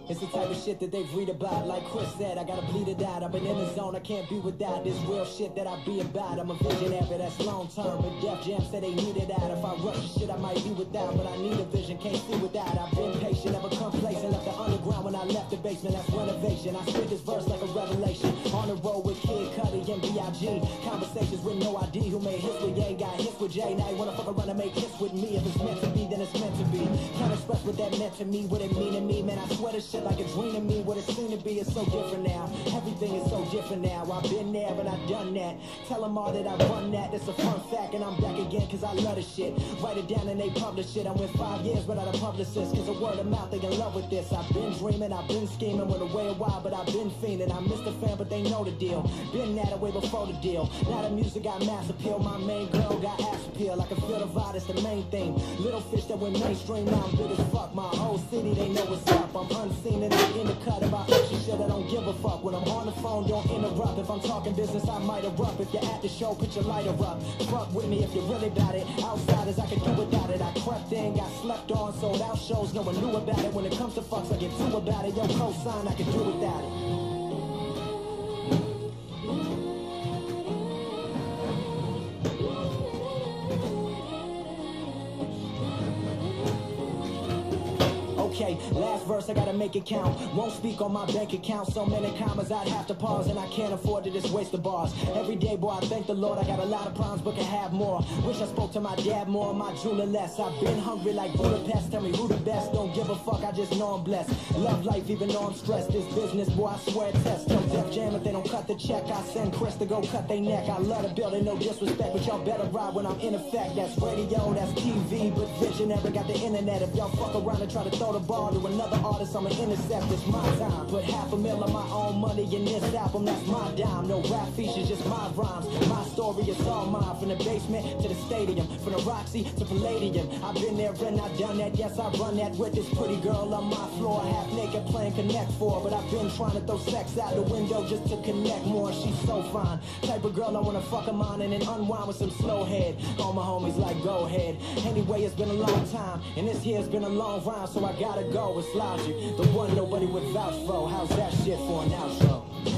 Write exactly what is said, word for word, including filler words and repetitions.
It's the type of shit that they read about. Like Chris said, I gotta bleed it out. I've been in the zone, I can't be without this real shit that I be about. I'm a visionary, that's long term. But Def Jam said they need it out. If I rush the shit, I might be without. But I need a vision, can't see without. I've been patient, never complacent. Left the underground when I left the basement, that's renovation. I spit this verse like a revelation. On the road with Kid Cudi and B I G. Conversations with no I D. Who made hits with Ye, got hits with Jay. Now you wanna fuck around and make hits with me. If it's meant to be, then it's meant to be. Can't express what that meant to me, what it mean to me. Man, I swear this shit like a dream to me. What it seemed to be is so different now. Everything is so different now. I've been there and I've done that. Tell them all that I run that. That's a fun fact and I'm back again cause I love this shit. Write it down and they publish it. I went five years without a publicist cause of word of mouth, they in love with this. I've been dreaming, I've been scheming. Went away a while but I've been fiending. I missed the fan but they know the deal. Been that way before the deal. Now the music got mass appeal. My main girl got ass appeal. I can feel the vibe, that's the main thing. Little fish that went mainstream, now I'm good as fuck. My whole city, they know what's up. I'm unseen and I'm in the cut about extra shit. I don't give a fuck. When I'm on the phone, don't interrupt. If I'm talking business, I might erupt. If you're at the show, put your lighter up. Fuck with me if you're really about it. Outsiders, I can do without it. I crept in, got slept on, sold out shows. No one knew about it. When it comes to fucks, I get two about it. Yo, cosign, I can do without it. Okay, last verse, I gotta make it count. Won't speak on my bank account. So many commas, I'd have to pause. And I can't afford to just waste the bars. Every day, boy, I thank the Lord. I got a lot of problems, but can have more. Wish I spoke to my dad more, my jeweler less. I've been hungry like Budapest. Tell me who the best. Don't give a fuck, I just know I'm blessed. Love life, even though I'm stressed. This business, boy, I swear it test. Tell Def Jam if they don't cut the check, I send Chris to go cut they neck. I love the building, no disrespect, but y'all better ride when I'm in effect. That's radio, that's T V, but visionary got the internet. If y'all fuck around and try to throw the ball to another artist, I'ma intercept. It's my time. Put half a mil of my own money in this album, that's my dime. No rap features, just my rhymes. My story is all mine. From the basement to the stadium, from the Roxy to Palladium. I've been there and I've done that. Yes, I run that with this pretty girl on my floor. Half naked playing Connect Four, but I've been trying to throw sex out the window just to connect more. She's so fine, type of girl I wanna fuck her mind and then unwind with some slow head. All my homies like go ahead. Anyway, it's been a long time and this here's been a long rhyme, so I gotta go. It's Logic, the one nobody would vouch for. How's that shit for an outro?